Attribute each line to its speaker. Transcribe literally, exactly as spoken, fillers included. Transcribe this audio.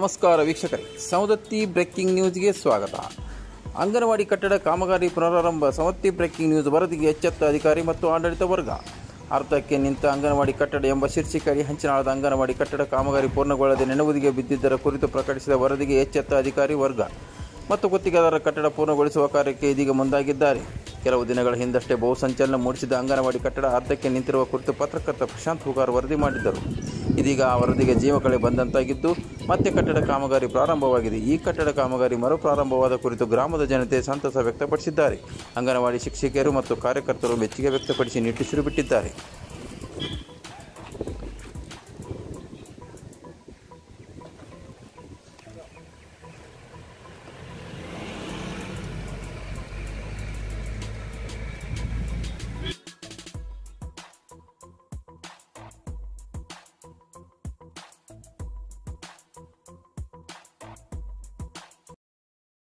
Speaker 1: ನಮಸ್ಕಾರ ವೀಕ್ಷಕರೇ, ಸವದತ್ತಿ ಬ್ರೇಕಿಂಗ್ ನ್ಯೂಸ್ಗೆ ಸ್ವಾಗತ. ಅಂಗನವಾಡಿ ಕಟ್ಟಡ ಕಾಮಗಾರಿ ಪುನರಾರಂಭ. ಸವದತ್ತಿ ಬ್ರೇಕಿಂಗ್ ನ್ಯೂಸ್ ವರದಿಗೆ ಎಚ್ಚೆತ್ತ ಅಧಿಕಾರಿ ಮತ್ತು ಆಡಳಿತ ವರ್ಗ. ಅರ್ಧಕ್ಕೆ ನಿಂತ ಅಂಗನವಾಡಿ ಕಟ್ಟಡ ಎಂಬ ಶೀರ್ಷಿಕೆಯಡಿ ಹಂಚಿನಾಳದ ಅಂಗನವಾಡಿ ಕಟ್ಟಡ ಕಾಮಗಾರಿ ಪೂರ್ಣಗೊಳ್ಳದೆ ನೆನೆಗುದಿಗೆ ಬಿದ್ದಿದ್ದರ ಕುರಿತು ಪ್ರಕಟಿಸಿದ ವರದಿಗೆ ಎಚ್ಚೆತ್ತ ಅಧಿಕಾರಿ ವರ್ಗ ಮತ್ತು ಗುತ್ತಿಗೆದಾರರ ಕಟ್ಟಡ ಪೂರ್ಣಗೊಳಿಸುವ ಕಾರ್ಯಕ್ಕೆ ಇದೀಗ ಮುಂದಾಗಿದ್ದಾರೆ. ಕೆಲವು ದಿನಗಳ ಹಿಂದಷ್ಟೇ ಬಹುಸಂಚಲನ ಮೂಡಿಸಿದ ಅಂಗನವಾಡಿ ಕಟ್ಟಡ ಅರ್ಧಕ್ಕೆ ನಿಂತಿರುವ ಕುರಿತು ಪತ್ರಕರ್ತ ಪ್ರಶಾಂತ್ ಹುಗಾರ್ ವರದಿ ಮಾಡಿದ್ದರು. ಇದೀಗ ಆ ವರದಿಗೆ ಜೀವಕಳೆ ಬಂದಂತಾಗಿದ್ದು ಮತ್ತೆ ಕಟ್ಟಡ ಕಾಮಗಾರಿ ಪ್ರಾರಂಭವಾಗಿದೆ. ಈ ಕಟ್ಟಡ ಕಾಮಗಾರಿ ಮರು ಪ್ರಾರಂಭವಾದ ಕುರಿತು ಗ್ರಾಮದ ಜನತೆ ಸಂತಸ ವ್ಯಕ್ತಪಡಿಸಿದ್ದಾರೆ. ಅಂಗನವಾಡಿ ಶಿಕ್ಷಕಿಯರು ಮತ್ತು ಕಾರ್ಯಕರ್ತರು ಮೆಚ್ಚುಗೆ ವ್ಯಕ್ತಪಡಿಸಿ ನಿಟ್ಟುಸಿರು ಬಿಟ್ಟಿದ್ದಾರೆ.